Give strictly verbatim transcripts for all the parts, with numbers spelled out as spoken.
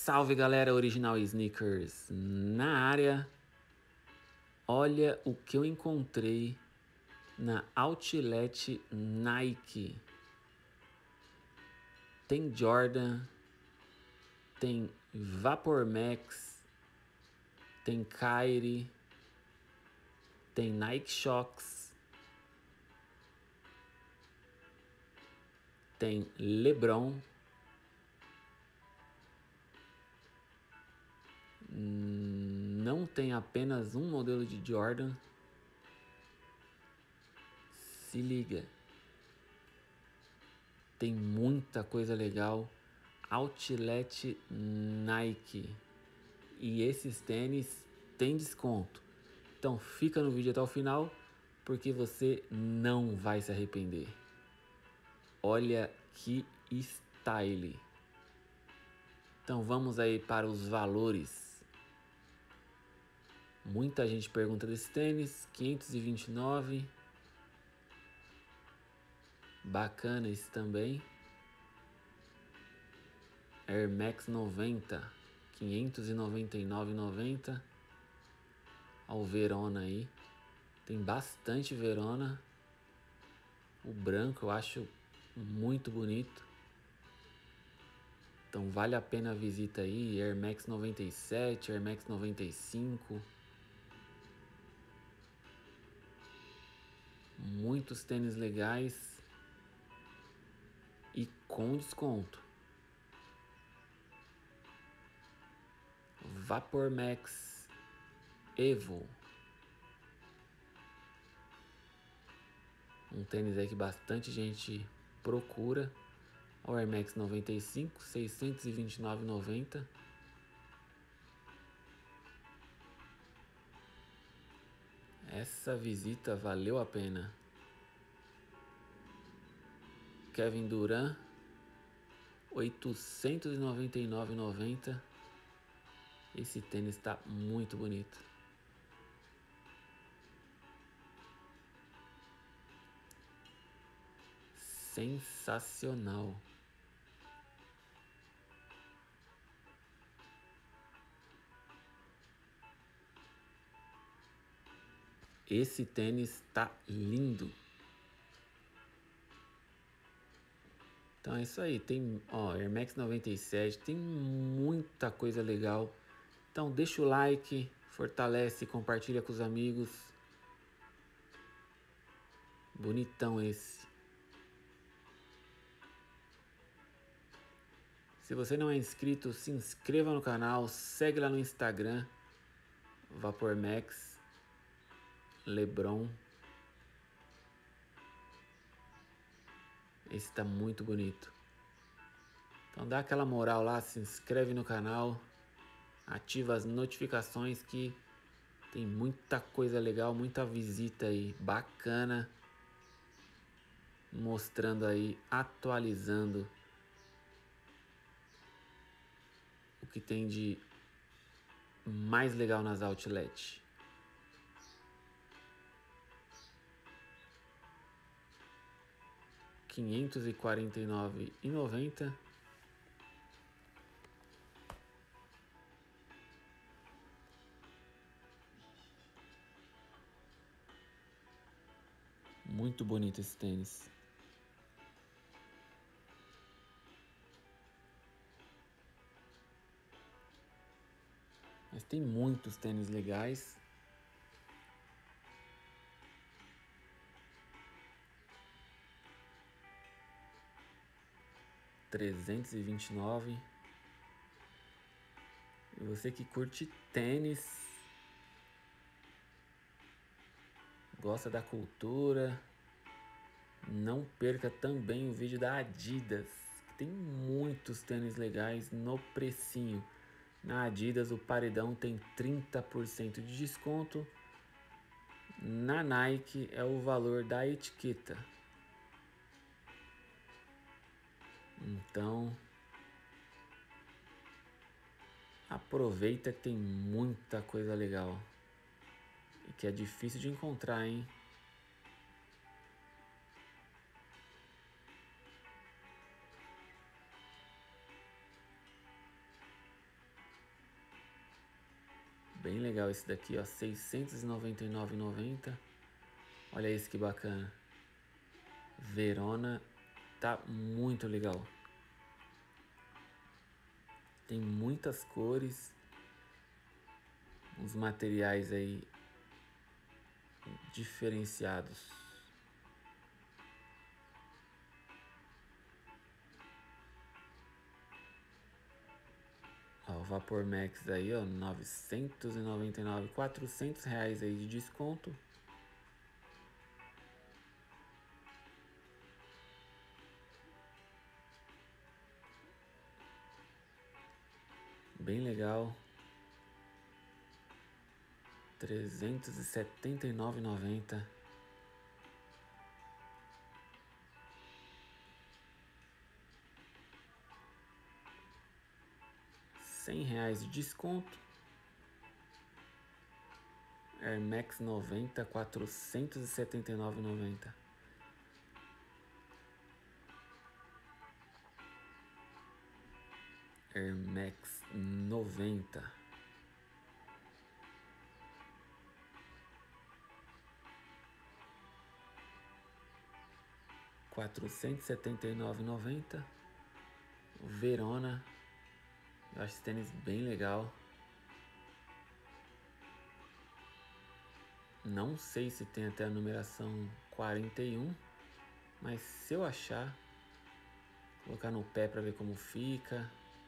Salve galera, Original Sneakers na área. Olha o que eu encontrei na Outlet Nike. Tem Jordan, tem Vapor Max, tem Kyrie, tem Nike Shox, tem LeBron. Não tem apenas um modelo de Jordan. Se liga. Tem muita coisa legal. Outlet Nike. E esses tênis tem desconto. Então fica no vídeo até o final, porque você não vai se arrepender. Olha que style. Então vamos aí para os valores. Muita gente pergunta desse tênis, quinhentos e vinte e nove. Bacana esse também. Air Max noventa, quinhentos e noventa e nove reais e noventa centavos. Olha o Verona aí. Tem bastante Verona. O branco eu acho muito bonito. Então vale a pena a visita aí. Air Max noventa e sete, Air Max noventa e cinco. Muitos tênis legais e com desconto. Vapor Max Evo. Um tênis aí que bastante gente procura. O Air Max noventa e cinco, seiscentos e vinte e nove reais e noventa centavos. Essa visita valeu a pena. Kevin Durant, oitocentos e noventa e nove reais e noventa centavos. Esse tênis está muito bonito. Sensacional. Esse tênis tá lindo. Então é isso aí. Tem, ó, Air Max noventa e sete. Tem muita coisa legal. Então deixa o like, fortalece, compartilha com os amigos. Bonitão esse. Se você não é inscrito, se inscreva no canal, segue lá no Instagram, Vapor Max, LeBron. Esse tá muito bonito. Então dá aquela moral lá, se inscreve no canal, ativa as notificações que tem muita coisa legal, muita visita aí bacana, mostrando aí, atualizando o que tem de mais legal nas outlets. quinhentos e quarenta e nove reais e noventa centavos. Muito bonito esse tênis. Mas tem muitos tênis legais. trezentos e vinte e nove. E você que curte tênis, gosta da cultura, não perca também o vídeo da Adidas, que tem muitos tênis legais no precinho. Na Adidas o paredão tem trinta por cento de desconto. Na Nike é o valor da etiqueta. Então aproveita que tem muita coisa legal e que é difícil de encontrar, hein? Bem legal esse daqui, ó, seiscentos e noventa e nove reais e noventa centavos. Olha esse que bacana. Verona, tá muito legal. Tem muitas cores, uns materiais aí diferenciados. Ó, o Vapor Max aí, ó, novecentos e noventa e nove reais, quatrocentos reais aí de desconto. Bem legal. trezentos e setenta e nove reais e noventa centavos. cem reais de desconto. Air Max noventa, quatrocentos e setenta e nove reais e noventa centavos. Air Max noventa. quatrocentos e setenta e nove reais e noventa centavos. Verona. Eu acho esse tênis bem legal. Não sei se tem até a numeração quarenta e um, mas se eu achar, vou colocar no pé para ver como fica.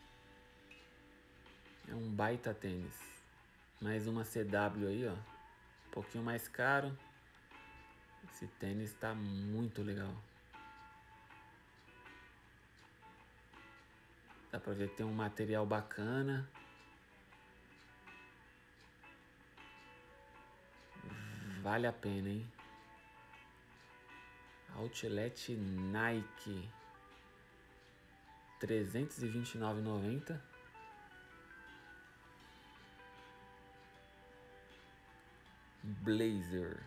É um baita tênis. Mais uma C W aí, ó. Um pouquinho mais caro. Esse tênis tá muito legal. Dá pra ver que tem um material bacana. Vale a pena, hein? Outlet Nike. trezentos e vinte e nove reais e noventa centavos. Blazer.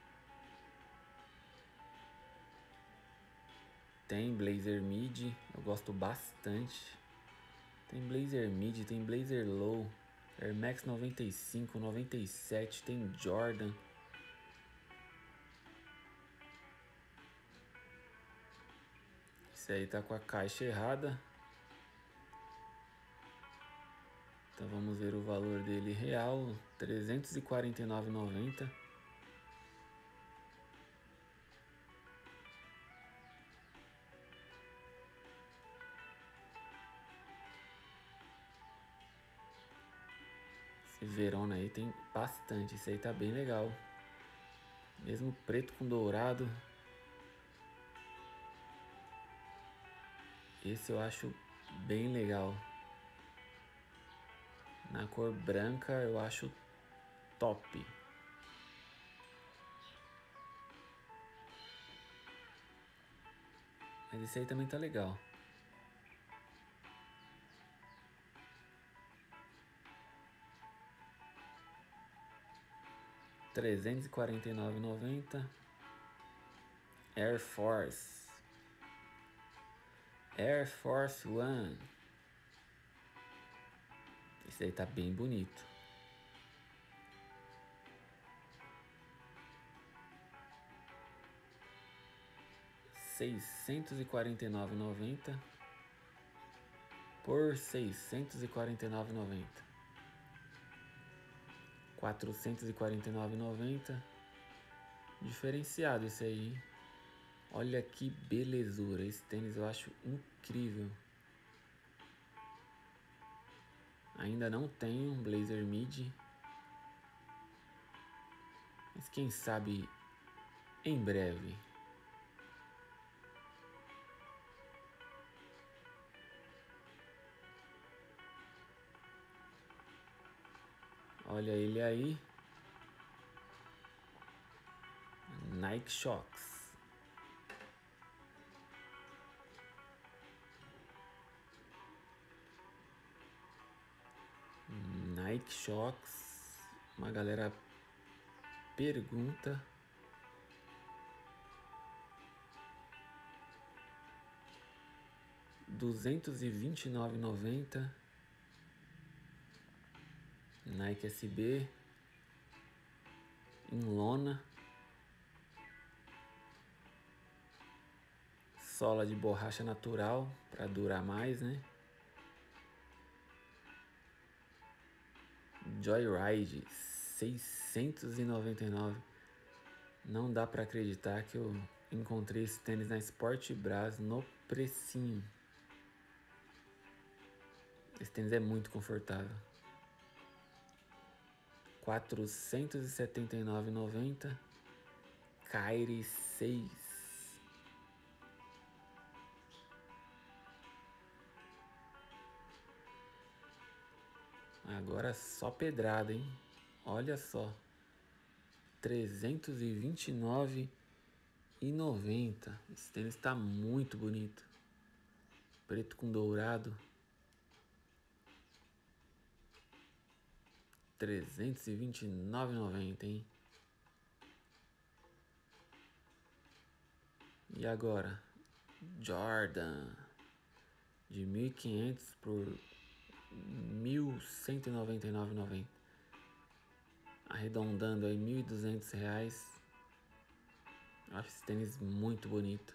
Tem Blazer Mid, eu gosto bastante. Tem Blazer Mid, tem Blazer Low, Air Max noventa e cinco, noventa e sete, tem Jordan. Esse aí tá com a caixa errada. Então vamos ver o valor dele real, trezentos e quarenta e nove reais e noventa centavos. Esse Verona aí tem bastante, esse aí tá bem legal. Mesmo preto com dourado. Esse eu acho bem legal. Na cor branca eu acho top. Mas esse aí também tá legal. trezentos e quarenta e nove reais e noventa centavos. Air Force. Air Force One. Esse aí tá bem bonito. seiscentos e quarenta e nove reais e noventa centavos por seiscentos e quarenta e nove reais e noventa centavos. quatrocentos e quarenta e nove reais e noventa centavos. Diferenciado esse aí. Olha que belezura. Esse tênis eu acho incrível. Ainda não tenho um Blazer Mid. Mas quem sabe em breve. Olha ele aí. Nike Shox. Nike Shox. Uma galera pergunta. duzentos e vinte e nove reais e noventa centavos. Nike S B em lona, sola de borracha natural para durar mais, né? Joyride seiscentos e noventa e nove. Não dá para acreditar que eu encontrei esse tênis na Sport Bras no precinho. Esse tênis é muito confortável. quatrocentos e setenta e nove reais e noventa centavos. Kyrie seis. Agora só pedrada, hein? Olha só. trezentos e vinte e nove reais e noventa centavos. Esse tênis está muito bonito. Preto com dourado. trezentos e vinte e nove reais e noventa centavos, hein? E agora? Jordan. De mil e quinhentos por mil cento e noventa e nove reais e noventa centavos. Arredondando aí mil e duzentos reais. Acho esse tênis muito bonito.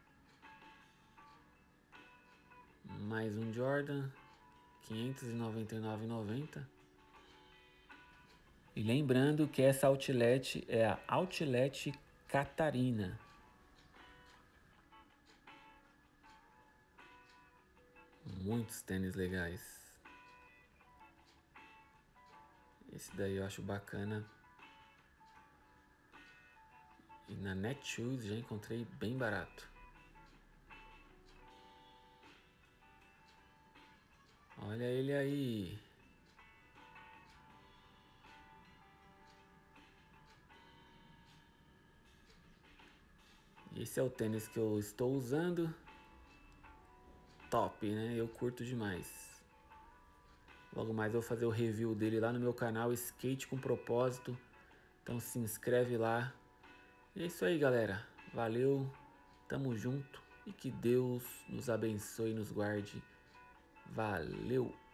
Mais um Jordan, quinhentos e noventa e nove reais e noventa centavos. E lembrando que essa outlet é a Outlet Catarina. Muitos tênis legais. Esse daí eu acho bacana. E na Netshoes já encontrei bem barato. Olha ele aí. Esse é o tênis que eu estou usando. Top, né? Eu curto demais. Logo mais eu vou fazer o review dele lá no meu canal Skate com Propósito. Então se inscreve lá. E é isso aí, galera. Valeu, tamo junto e que Deus nos abençoe e nos guarde. Valeu!